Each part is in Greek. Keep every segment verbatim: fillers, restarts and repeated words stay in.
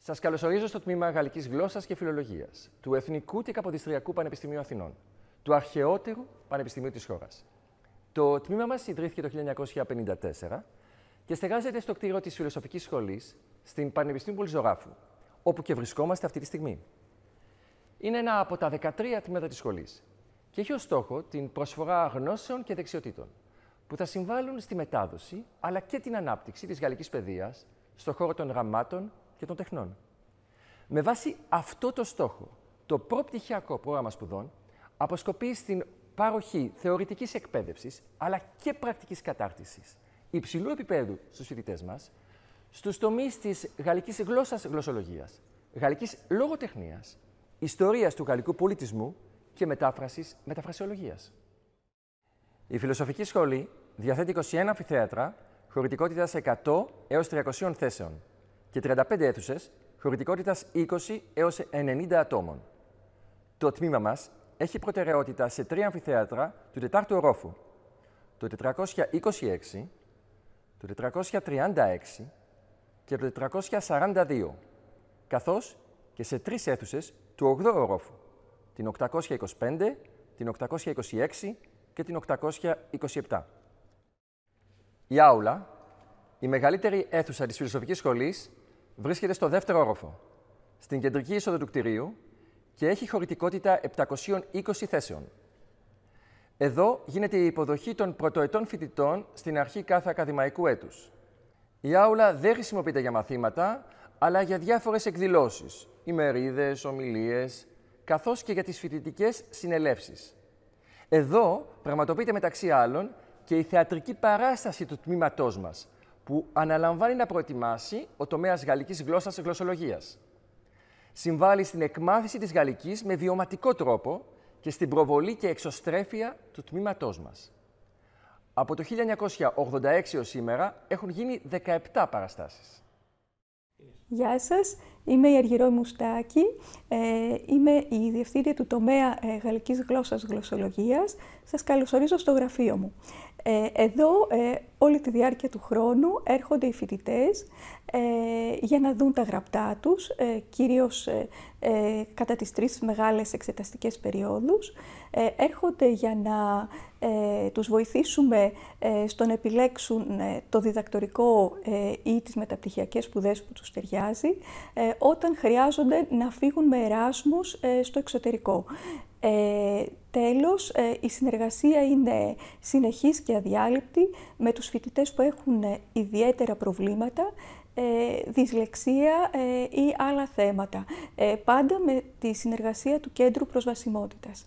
Σας καλωσορίζω στο τμήμα Γαλλικής Γλώσσας και Φιλολογίας του Εθνικού και Καποδιστριακού Πανεπιστημίου Αθηνών, του αρχαιότερου πανεπιστημίου της χώρας. Το τμήμα μας ιδρύθηκε το χίλια εννιακόσια πενήντα τέσσερα και στεγάζεται στο κτίριο της Φιλοσοφικής Σχολής στην Πανεπιστήμιο Πολυζωγράφου, όπου και βρισκόμαστε αυτή τη στιγμή. Είναι ένα από τα δεκατρία τμήματα της σχολής και έχει ως στόχο την προσφορά γνώσεων και δεξιοτήτων που θα συμβάλλουν στη μετάδοση αλλά και την ανάπτυξη της γαλλικής παιδείας στον χώρο των γραμμάτων και των τεχνών. Με βάση αυτό το στόχο, το προπτυχιακό πρόγραμμα σπουδών αποσκοπεί στην παροχή θεωρητικής εκπαίδευσης αλλά και πρακτικής κατάρτισης υψηλού επίπεδου στους φοιτητές μας, στους τομείς της γαλλικής γλώσσας γλωσσολογίας, γαλλικής λογοτεχνίας, ιστορίας του γαλλικού πολιτισμού και μετάφρασης μεταφρασιολογίας. Η Φιλοσοφική Σχολή διαθέτει είκοσι ένα αμφιθέατρα χωρητικότητας εκατό έως τριακόσιες θέσεων και τριάντα πέντε αίθουσες χωρητικότητας είκοσι έως ενενήντα ατόμων. Το τμήμα μας έχει προτεραιότητα σε τρία αμφιθέατρα του τετάρτου ορόφου, το τετρακόσια είκοσι έξι, το τετρακόσια τριάντα έξι και το τετρακόσια σαράντα δύο, καθώς και σε τρεις αίθουσες του ογδόου ορόφου, την οκτακόσια είκοσι πέντε, την οκτακόσια είκοσι έξι και την οκτακόσια είκοσι επτά. Η Άουλα, η μεγαλύτερη αίθουσα της Φιλοσοφικής Σχολής, βρίσκεται στο δεύτερο όροφο, στην κεντρική είσοδο του κτηρίου και έχει χωρητικότητα επτακόσιες είκοσι θέσεων. Εδώ γίνεται η υποδοχή των πρωτοετών φοιτητών στην αρχή κάθε ακαδημαϊκού έτους. Η Άουλα δεν χρησιμοποιείται για μαθήματα, αλλά για διάφορες εκδηλώσεις, ημερίδες, ομιλίες, καθώς και για τις φοιτητικές συνελεύσεις. Εδώ πραγματοποιείται μεταξύ άλλων και η θεατρική παράσταση του τμήματός μας, που αναλαμβάνει να προετοιμάσει ο τομέας γαλλικής γλώσσας γλωσσολογίας. Συμβάλλει στην εκμάθηση της γαλλικής με βιωματικό τρόπο και στην προβολή και εξωστρέφεια του τμήματός μας. Από το χίλια εννιακόσια ογδόντα έξι ως σήμερα έχουν γίνει δεκαεπτά παραστάσεις. Γεια σας, είμαι η Αργυρό Μουστάκη, ε, είμαι η Διευθύντρια του τομέα ε, Γαλλικής Γλώσσας Γλωσσολογίας. Σας καλωσορίζω στο γραφείο μου. Ε, εδώ, ε, όλη τη διάρκεια του χρόνου, έρχονται οι φοιτητές ε, για να δουν τα γραπτά τους, ε, κυρίως ε, ε, κατά τις τρεις μεγάλες εξεταστικές περιόδους. Ε, έρχονται για να ε, τους βοηθήσουμε ε, στο να επιλέξουν ε, το διδακτορικό ε, ή τις μεταπτυχιακές σπουδές που τους ταιριάζει, ε, όταν χρειάζονται να φύγουν με εράσμους ε, στο εξωτερικό. Ε, τέλος, ε, η συνεργασία είναι συνεχής και αδιάλειπτη με τους φοιτητές που έχουν ε, ιδιαίτερα προβλήματα, ε, δυσλεξία ε, ή άλλα θέματα, ε, πάντα με τη συνεργασία του Κέντρου Προσβασιμότητας.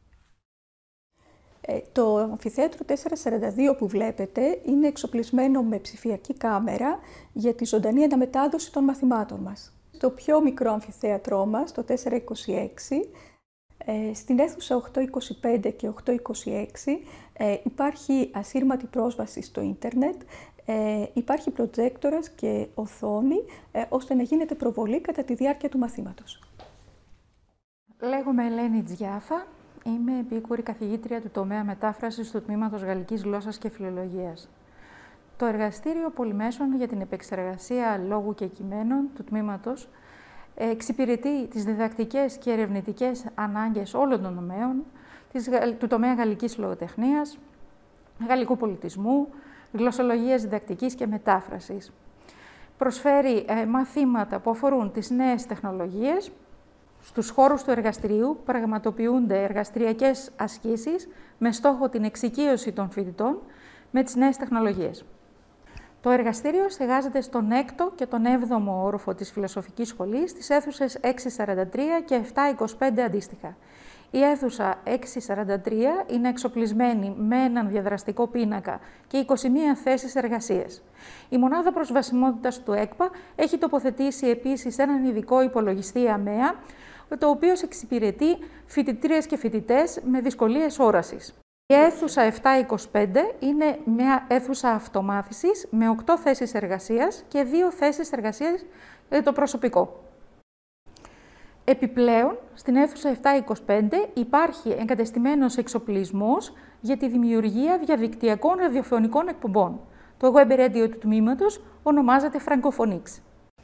Ε, το αμφιθέατρο τετρακόσια σαράντα δύο που βλέπετε είναι εξοπλισμένο με ψηφιακή κάμερα για τη ζωντανή αναμετάδοση των μαθημάτων μας. Το πιο μικρό αμφιθέατρό μας, το τετρακόσια είκοσι έξι, Ε, στην αίθουσα οκτακόσια είκοσι πέντε και οκτακόσια είκοσι έξι ε, υπάρχει ασύρματη πρόσβαση στο ίντερνετ, ε, υπάρχει προτζέκτορας και οθόνη, ε, ώστε να γίνεται προβολή κατά τη διάρκεια του μαθήματος. Λέγομαι Ελένη Τζιάφα, είμαι επίκουρη καθηγήτρια του τομέα μετάφρασης του Τμήματος Γαλλικής Γλώσσας και Φιλολογίας. Το εργαστήριο πολυμέσων για την επεξεργασία λόγου και κειμένων του τμήματος εξυπηρετεί τις διδακτικές και ερευνητικές ανάγκες όλων των τομέων, του τομέα γαλλικής λογοτεχνίας, γαλλικού πολιτισμού, γλωσσολογίας διδακτικής και μετάφρασης. Προσφέρει ε, μαθήματα που αφορούν τις νέες τεχνολογίες. Στους χώρους του εργαστηρίου πραγματοποιούνται εργαστηριακές ασκήσεις με στόχο την εξοικείωση των φοιτητών με τις νέες τεχνολογίες. Το εργαστήριο στεγάζεται στον έκτο και τον έβδομο όροφο της Φιλοσοφικής Σχολής, στις αίθουσες έξι σαράντα τρία και επτά είκοσι πέντε αντίστοιχα. Η αίθουσα έξι σαράντα τρία είναι εξοπλισμένη με έναν διαδραστικό πίνακα και είκοσι μία θέσεις εργασίας. Η μονάδα προσβασιμότητας του ΕΚΠΑ έχει τοποθετήσει επίσης έναν ειδικό υπολογιστή ΑΜΕΑ, το οποίο εξυπηρετεί φοιτητρίες και φοιτητές με δυσκολίες όρασης. Η αίθουσα επτά είκοσι πέντε είναι μια αίθουσα αυτομάθησης με οκτώ θέσεις εργασίας και δύο θέσεις εργασίας για το προσωπικό. Επιπλέον, στην αίθουσα επτά είκοσι πέντε υπάρχει εγκατεστημένος εξοπλισμός για τη δημιουργία διαδικτυακών ραδιοφωνικών εκπομπών. Το web radio του τμήματος ονομάζεται Francophonics.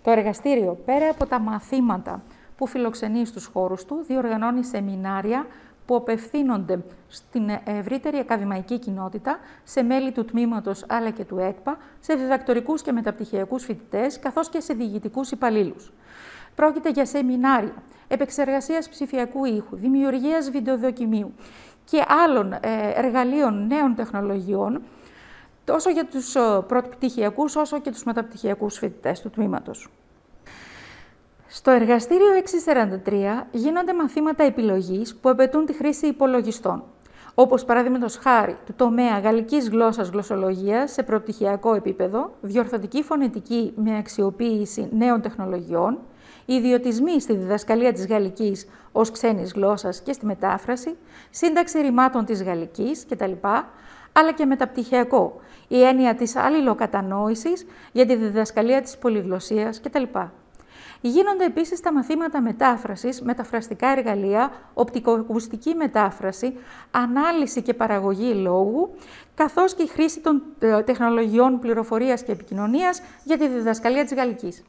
Το εργαστήριο, πέρα από τα μαθήματα που φιλοξενεί στους χώρους του, διοργανώνει σεμινάρια που απευθύνονται στην ευρύτερη ακαδημαϊκή κοινότητα, σε μέλη του τμήματος αλλά και του ΕΚΠΑ, σε διδακτορικούς και μεταπτυχιακούς φοιτητές, καθώς και σε διοικητικούς υπαλλήλους. Πρόκειται για σεμινάρια επεξεργασίας ψηφιακού ήχου, δημιουργίας βιντεοδοκιμίου και άλλων εργαλείων νέων τεχνολογιών, τόσο για τους προπτυχιακούς όσο και τους μεταπτυχιακούς φοιτητές του τμήματος. Στο εργαστήριο εξακόσια σαράντα τρία γίνονται μαθήματα επιλογής που απαιτούν τη χρήση υπολογιστών, όπως παραδείγματος χάρη του τομέα γαλλικής γλώσσας γλωσσολογίας σε προπτυχιακό επίπεδο, διορθωτική φωνητική με αξιοποίηση νέων τεχνολογιών, ιδιωτισμοί στη διδασκαλία της γαλλικής ως ξένης γλώσσας και στη μετάφραση, σύνταξη ρημάτων της γαλλικής κτλ., αλλά και μεταπτυχιακό, η έννοια της αλληλοκατανόησης για τη διδασκαλία της πολυγλωσσίας κτλ. Γίνονται επίσης τα μαθήματα μετάφρασης, μεταφραστικά εργαλεία, οπτικοακουστική μετάφραση, ανάλυση και παραγωγή λόγου, καθώς και η χρήση των τεχνολογιών πληροφορίας και επικοινωνίας για τη διδασκαλία της γαλλικής.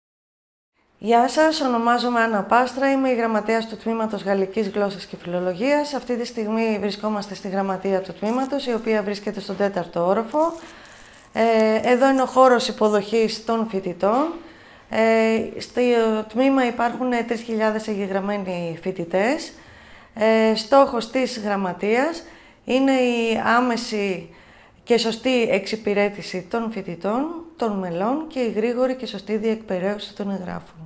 Γεια σας, ονομάζομαι Άννα Πάστρα, είμαι η γραμματέας του Τμήματος Γαλλικής Γλώσσας και Φιλολογίας. Αυτή τη στιγμή βρισκόμαστε στη γραμματεία του Τμήματος, η οποία βρίσκεται στον τέταρτο όροφο. Ε, εδώ είναι ο χώρος υποδοχής των φοιτητών. Ε, στο τμήμα υπάρχουν τρεις χιλιάδες εγγεγραμμένοι φοιτητές. Ε, στόχος της γραμματείας είναι η άμεση και σωστή εξυπηρέτηση των φοιτητών, των μελών και η γρήγορη και σωστή διεκπαιρέωση των εγγράφων.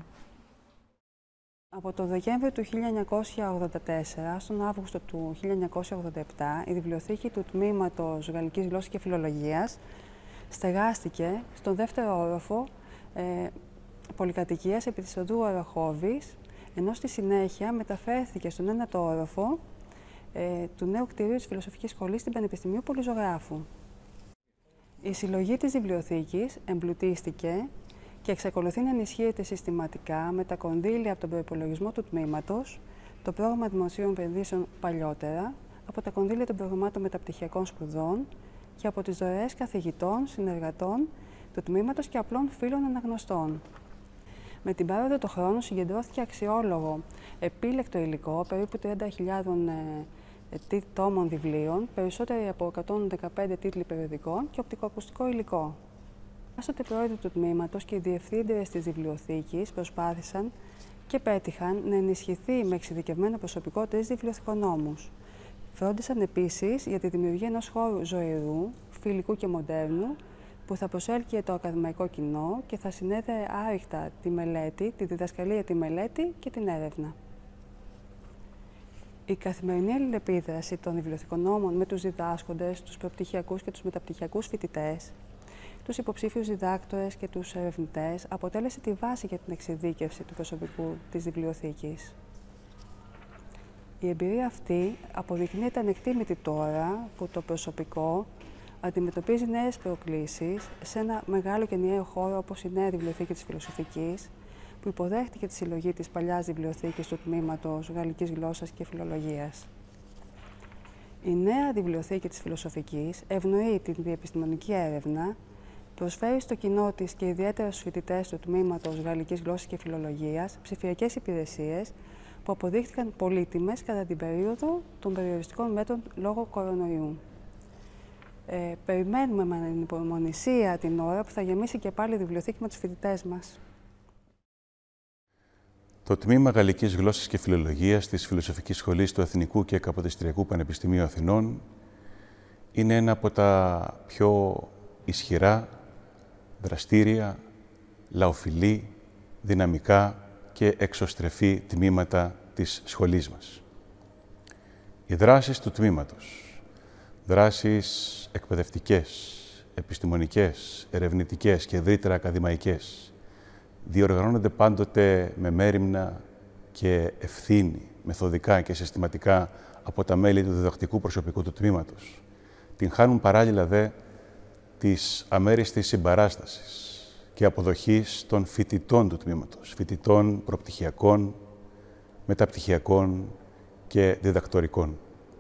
Από το Δεκέμβριο του χίλια εννιακόσια ογδόντα τέσσερα στον Αύγουστο του χίλια εννιακόσια ογδόντα επτά, η βιβλιοθήκη του Τμήματος Γαλλικής Γλώσσας και Φιλολογίας στεγάστηκε στον δεύτερο όροφο ε, πολυκατοικίας επί της οδού Αραχώβης, ενώ στη συνέχεια μεταφέρθηκε στον ένατο όροφο ε, του νέου κτηρίου της Φιλοσοφικής Σχολής στην Πανεπιστημίου Πολυζωγράφου. Η συλλογή της βιβλιοθήκης εμπλουτίστηκε και εξακολουθεί να ενισχύεται συστηματικά με τα κονδύλια από τον προϋπολογισμό του τμήματος, το πρόγραμμα δημοσίων επενδύσεων παλιότερα, από τα κονδύλια των προγραμμάτων μεταπτυχιακών σπουδών και από τις δωρεές καθηγητών, συνεργατών του τμήματος και απλών φίλων αναγνωστών. Με την πάροδο των χρόνων συγκεντρώθηκε αξιόλογο επίλεκτο υλικό, περίπου τριάντα χιλιάδες ε, τόμων βιβλίων, περισσότεροι από εκατόν δεκαπέντε τίτλοι περιοδικών και οπτικοακουστικό υλικό. Άστοτε πρόεδροι του τμήματος και οι διευθύντριες της βιβλιοθήκης προσπάθησαν και πέτυχαν να ενισχυθεί με εξειδικευμένο προσωπικό τρεις βιβλιοθηκονόμους. Φρόντισαν επίσης για τη δημιουργία ενός χώρου ζωηρού, φιλικού και μοντέρνου, που θα προσέλκυε το ακαδημαϊκό κοινό και θα συνέδεε άρρηκτα τη μελέτη, τη διδασκαλία, τη μελέτη και την έρευνα. Η καθημερινή αλληλεπίδραση των βιβλιοθηκονόμων με τους διδάσκοντες, τους προπτυχιακούς και τους μεταπτυχιακούς φοιτητές, τους υποψήφιους διδάκτορες και τους ερευνητές αποτέλεσε τη βάση για την εξειδίκευση του προσωπικού της βιβλιοθήκης. Η εμπειρία αυτή αποδεικνύεται ανεκτήμητη τώρα που το προσωπικό αντιμετωπίζει νέες προκλήσεις σε ένα μεγάλο και ενιαίο χώρο όπως η νέα βιβλιοθήκη της Φιλοσοφικής, που υποδέχτηκε τη συλλογή της παλιάς βιβλιοθήκης του Τμήματος Γαλλικής Γλώσσας και Φιλολογίας. Η νέα βιβλιοθήκη της Φιλοσοφικής ευνοεί την διεπιστημονική έρευνα, προσφέρει στο κοινό της και ιδιαίτερα στους φοιτητές του Τμήματος Γαλλικής Γλώσσας και Φιλολογίας ψηφιακές υπηρεσίες που αποδείχθηκαν πολύτιμες κατά την περίοδο των περιοριστικών μέτρων λόγω κορονοϊού. Ε, περιμένουμε με ανυπομονησία την ώρα που θα γεμίσει και πάλι η βιβλιοθήκη με τους φοιτητές μας. Το Τμήμα Γαλλικής Γλώσσας και Φιλολογίας της Φιλοσοφικής Σχολής του Εθνικού και Καποδιστριακού Πανεπιστημίου Αθηνών είναι ένα από τα πιο ισχυρά, δραστήρια, λαοφιλή, δυναμικά και εξωστρεφή τμήματα της σχολής μας. Οι δράσεις του τμήματος, δράσεις εκπαιδευτικές, επιστημονικές, ερευνητικές και ευρύτερα ακαδημαϊκές, διοργανώνονται πάντοτε με μέριμνα και ευθύνη, μεθοδικά και συστηματικά από τα μέλη του διδακτικού προσωπικού του τμήματος. Την χάνουν παράλληλα δε της αμέριστης συμπαράστασης και αποδοχής των φοιτητών του τμήματος, φοιτητών προπτυχιακών, μεταπτυχιακών και διδακτορικών.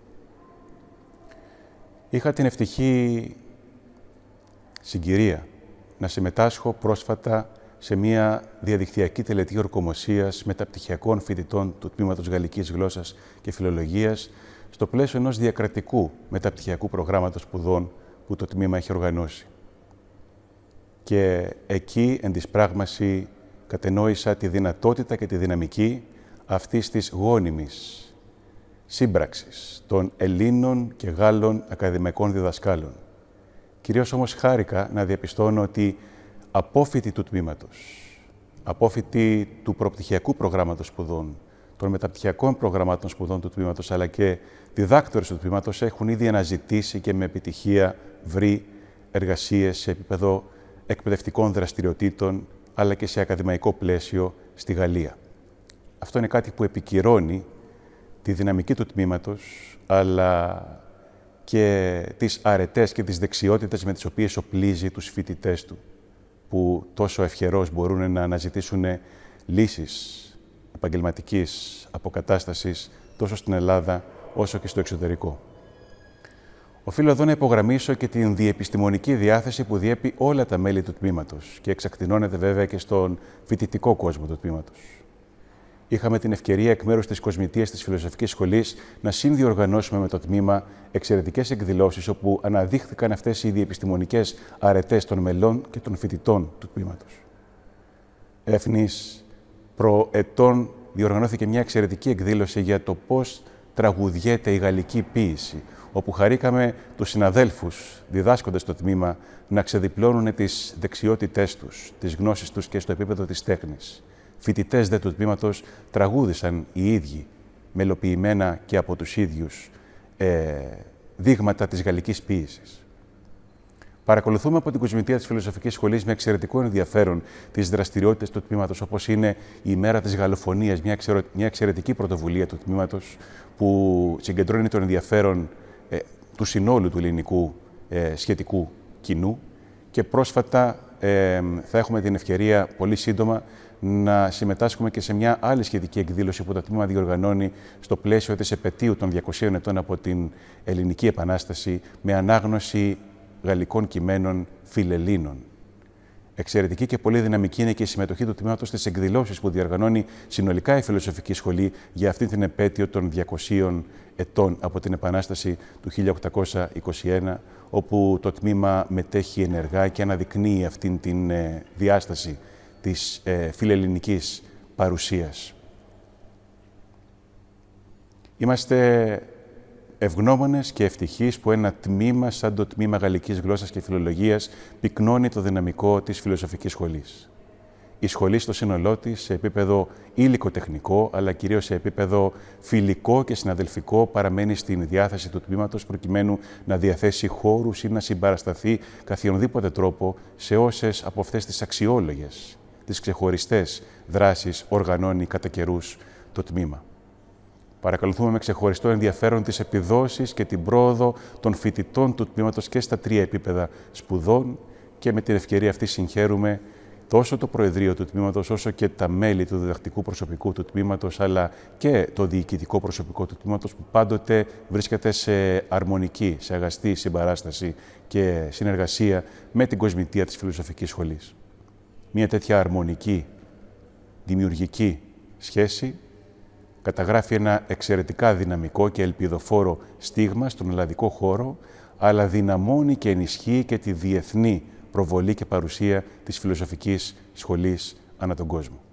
Είχα την ευτυχή συγκυρία να συμμετάσχω πρόσφατα σε μια διαδικτυακή τελετή ορκομοσίας μεταπτυχιακών φοιτητών του Τμήματος Γαλλικής Γλώσσας και Φιλολογίας στο πλαίσιο ενός διακρατικού μεταπτυχιακού προγράμματος σπουδών που το Τμήμα έχει οργανώσει. Και εκεί, εν της πράγμαση, κατενόησα τη δυνατότητα και τη δυναμική αυτής της γόνιμης σύμπραξης των Ελλήνων και Γάλλων ακαδημαϊκών διδασκάλων. Κυρίως όμως χάρηκα να διαπιστώνω ότι απόφοιτοι του τμήματος, απόφοιτοι του προπτυχιακού προγράμματος σπουδών, των μεταπτυχιακών προγραμμάτων σπουδών του τμήματος, αλλά και διδάκτορες του τμήματος έχουν ήδη αναζητήσει και με επιτυχία βρει εργασίες σε επίπεδο εκπαιδευτικών δραστηριοτήτων, αλλά και σε ακαδημαϊκό πλαίσιο στη Γαλλία. Αυτό είναι κάτι που επικυρώνει τη δυναμική του τμήματος, αλλά και τις αρετές και τις δεξιότητες με τις οποίες οπλίζει τους φοιτητές του, που τόσο ευχερώς μπορούν να αναζητήσουν λύσεις επαγγελματικής αποκατάστασης τόσο στην Ελλάδα όσο και στο εξωτερικό. Οφείλω εδώ να υπογραμμίσω και την διεπιστημονική διάθεση που διέπει όλα τα μέλη του τμήματος και εξακτηνώνεται βέβαια και στον φοιτητικό κόσμο του τμήματος. Είχαμε την ευκαιρία εκ μέρους της Κοσμητείας της Φιλοσοφικής Σχολής να συνδιοργανώσουμε με το τμήμα εξαιρετικές εκδηλώσεις όπου αναδείχθηκαν αυτές οι διεπιστημονικές αρετές των μελών και των φοιτητών του τμήματος. Εθνής προετών διοργανώθηκε μια εξαιρετική εκδήλωση για το πώς τραγουδιέται η γαλλική ποίηση, όπου χαρήκαμε τους συναδέλφους διδάσκοντες στο τμήμα να ξεδιπλώνουν τις δεξιότητές τους, τις γνώσεις τους και στο επίπεδο της τέχνης. Φοιτητές δε του τμήματος τραγούδησαν οι ίδιοι, μελοποιημένα και από τους ίδιους, ε, δείγματα της γαλλικής ποίησης. Παρακολουθούμε από την Κοσμητεία της Φιλοσοφικής Σχολής με εξαιρετικό ενδιαφέρον τις δραστηριότητες του τμήματος, όπως είναι η ημέρα της Γαλλοφωνίας, μια, εξαιρε... μια εξαιρετική πρωτοβουλία του τμήματος που συγκεντρώνει τον ενδιαφέρον ε, του συνόλου του ελληνικού ε, σχετικού κοινού. Και πρόσφατα ε, θα έχουμε την ευκαιρία πολύ σύντομα να συμμετάσχουμε και σε μια άλλη σχετική εκδήλωση που το τμήμα διοργανώνει στο πλαίσιο της επετείου των διακοσίων ετών από την Ελληνική Επανάσταση με ανάγνωση γαλλικών κειμένων φιλελλήνων. Εξαιρετική και πολύ δυναμική είναι και η συμμετοχή του τμήματος στις εκδηλώσεις που διοργανώνει συνολικά η Φιλοσοφική Σχολή για αυτή την επέτειο των διακοσίων ετών από την Επανάσταση του χίλια οκτακόσια είκοσι ένα, όπου το τμήμα μετέχει ενεργά και αναδεικνύει αυτήν την ε, διάσταση της ε, φιλελληνικής παρουσίας. Είμαστε ευγνώμονες και ευτυχείς που ένα τμήμα σαν το Τμήμα Γαλλικής Γλώσσας και Φιλολογίας πυκνώνει το δυναμικό της Φιλοσοφικής Σχολής. Η σχολή στο σύνολό της, σε επίπεδο υλικοτεχνικό, αλλά κυρίως σε επίπεδο φιλικό και συναδελφικό, παραμένει στην διάθεση του τμήματος προκειμένου να διαθέσει χώρους ή να συμπαρασταθεί καθιονδήποτε τρόπο σε όσες από αυτές τις αξιόλογες, τις ξεχωριστές δράσεις οργανώνει κατά καιρούς το τμήμα. Παρακολουθούμε με ξεχωριστό ενδιαφέρον τις επιδόσεις και την πρόοδο των φοιτητών του τμήματος και στα τρία επίπεδα σπουδών και με την ευκαιρία αυτή συγχαίρουμε τόσο το Προεδρείο του τμήματος όσο και τα μέλη του διδακτικού προσωπικού του τμήματος αλλά και το διοικητικό προσωπικό του τμήματος που πάντοτε βρίσκεται σε αρμονική, σε αγαστή συμπαράσταση και συνεργασία με την Κοσμητεία της Φιλοσοφικής Σχολής. Μια τέτοια αρμονική, δημιουργική σχέση καταγράφει ένα εξαιρετικά δυναμικό και ελπιδοφόρο στίγμα στον ελλαδικό χώρο, αλλά δυναμώνει και ενισχύει και τη διεθνή προβολή και παρουσία της Φιλοσοφικής Σχολής ανά τον κόσμο.